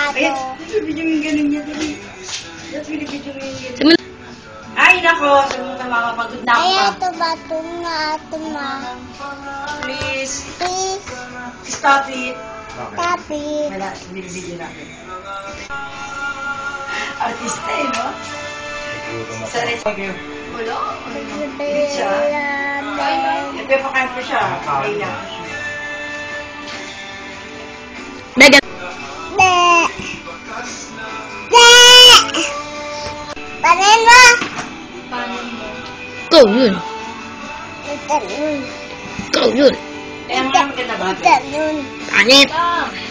Ayan, video yung ganun niya dali. Video yung ganun. Ay, nako. Sabi mo kay mama, pagod na ako pa. Ay, ito bato nga ito ma. Please. Please, Stop it. tapi. Wala, video natin. Artista eh, no? Sorry. Wala. Hindi siya. Nagpapakain ko siya. Kaya. Megan. De. De. Panen mo. Go yun. Ito nun. Go yun. Kaya mga maganda ba? Ito nun. Panit. Ah.